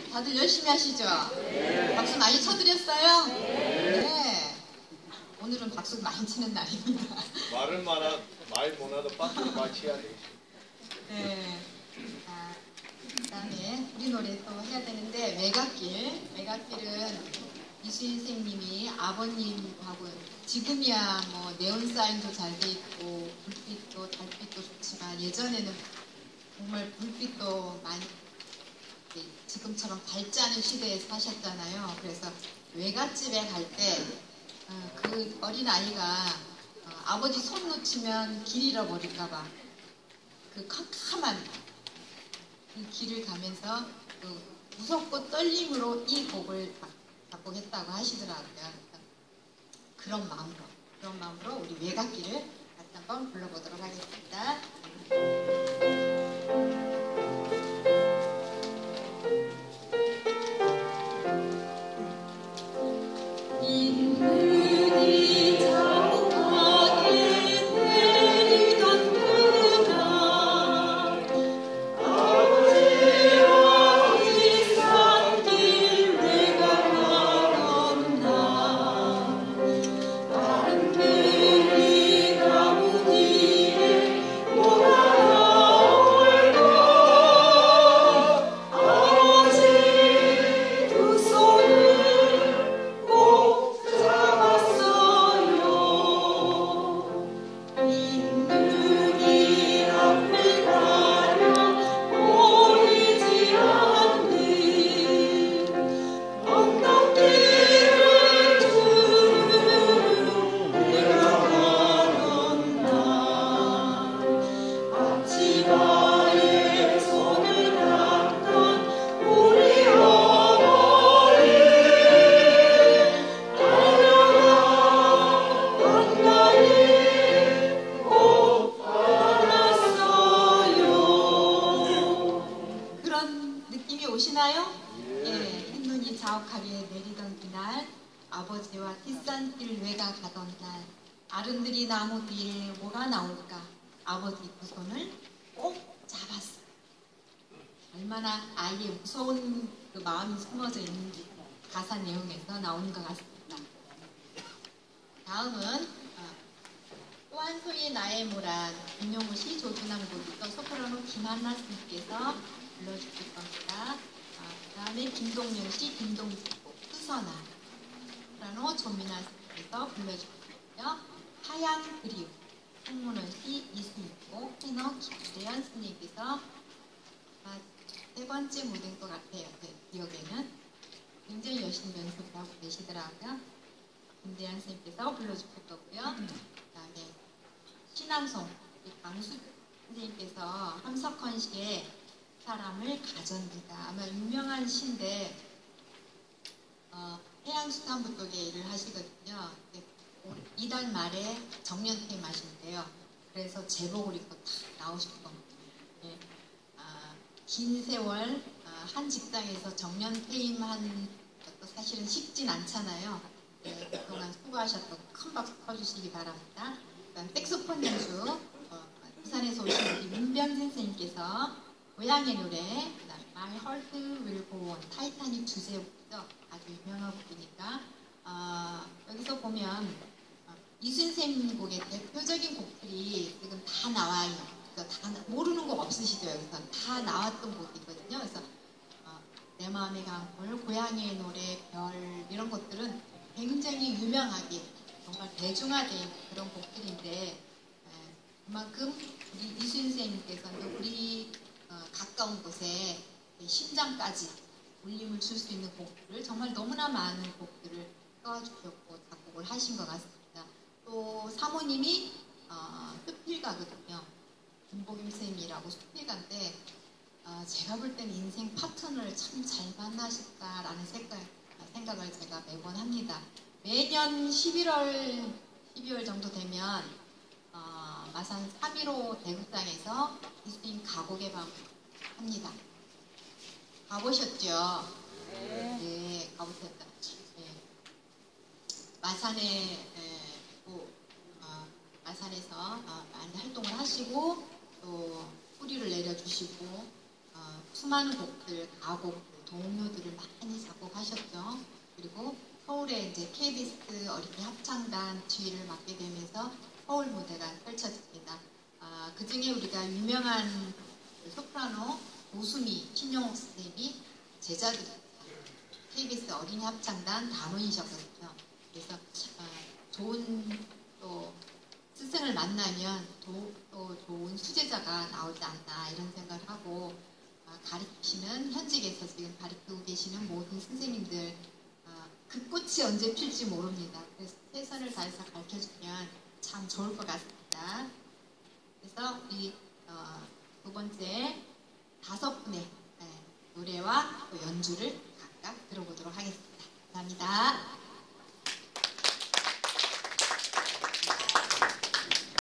다들 열심히 하시죠? 네. 박수 많이 쳐드렸어요? 네. 오늘은 박수 많이 치는 날입니다. 말은 말 못해도 박수를 많이 쳐야 돼. 네. 그다음에 우리 노래 또 해야 되는데 외갓길은 이수인 선생님이 아버님하고 지금이야 뭐 네온사인도 잘 돼 있고 불빛도 달빛도 좋지만 예전에는 정말 불빛도 많이 지금처럼 밝지 않은 시대에 사셨잖아요. 그래서 외갓집에 갈 때 그 어린아이가 아버지 손 놓치면 길 잃어버릴까봐 그 캄캄한 그 길을 가면서 그 무섭고 떨림으로 이 곡을 작곡했다고 하시더라고요. 그런 마음으로 우리 외갓길을 다시 한번 불러보도록 하겠습니다. 오시나요? 예, 흰눈이 자욱하게 내리던 그날 아버지와 뒷산길 외가 가던 날 아른들이 나무 뒤에 뭐가 나올까 아버지 두 손을 꼭 잡았어. 얼마나 아이의 무서운 그 마음이 숨어져 있는지 가사 내용에서 나오는 것 같습니다. 다음은 또 한 소의 나의 모란 김용우 씨 조준남 고디또 소프라노 김한나 씨께서 불러주실 겁니다. 그 다음에 김동연 씨, 김동지곡, 수선아, 소프라노 조민아 씨께서 불러주시고요. 하양 그리움, 홍문원 씨, 이수미곡, 테너 김대현 스님께서 세 번째 무대인 것 같아요. 제 기억에는 굉장히 열심히 연습을 하고 계시더라고요. 김대현 선생님께서 불러주실 거고요. 그 다음에 신앙송 강수 선생님께서 함석헌 씨의 사람을 가전기다. 아마 유명한 시인데 해양수산부 쪽에 일을 하시거든요. 이달 말에 정년퇴임 하신대요. 그래서 제복을 입고 딱 나오실 겁니다. 네. 긴 세월 한 직장에서 정년퇴임한 것도 사실은 쉽진 않잖아요. 네, 그동안 수고하셨고 큰 박수 쳐주시기 바랍니다. 그다음 색소폰 연주 부산에서 오신 우리 문병진 선생님께서 고향의 노래, 그다음 My Heart Will Go On, 타이타닉 주제곡이죠. 아주 유명한 곡이니까 여기서 보면 이순 선생님 곡의 대표적인 곡들이 지금 다 나와요. 다 모르는 곡 없으시죠? 여기서 다 나왔던 곡이거든요. 그래서 내 마음의 강물, 고향의 노래, 별 이런 것들은 굉장히 유명하게 정말 대중화된 그런 곡들인데 그만큼 우리 이순 선생님께서는 우리 가까운 곳에 심장까지 울림을 줄 수 있는 곡들을 정말 너무나 많은 곡들을 써주셨고 작곡을 하신 것 같습니다. 또 사모님이 수필가거든요. 김복임 쌤이라고 수필가인데 제가 볼 때는 인생 파트너를 참 잘 만나셨다라는 생각을 제가 매번 합니다. 매년 12월 정도 되면 마산 3.15 대극장에서 이수인 가곡의 밤 합니다. 가보셨죠? 네, 가보셨죠. 네. 마산에서 많이 활동을 하시고 또 뿌리를 내려주시고 수많은 곡들, 가곡들, 동료들을 많이 작곡하셨죠. 그리고 서울에 이제 KBS 어린이 합창단 지휘를 맡게 되면서 서울 무대가 펼쳐집니다. 그 중에 우리가 유명한 소프라노 오수미 신용옥 선생님이 제자들 KBS 어린이 합창단 단원이셨거든요. 그래서 좋은 또 스승을 만나면 또 좋은 수제자가 나오지 않나 이런 생각을 하고 가르치시는 현직에서 지금 가르치고 계시는 모든 선생님들 그 꽃이 언제 필지 모릅니다. 그래서 최선을 다해서 가르쳐주면 참 좋을 것 같습니다. 그래서 우리 두 번째 5분의 노래와 또 연주를 각각 들어보도록 하겠습니다. 감사합니다.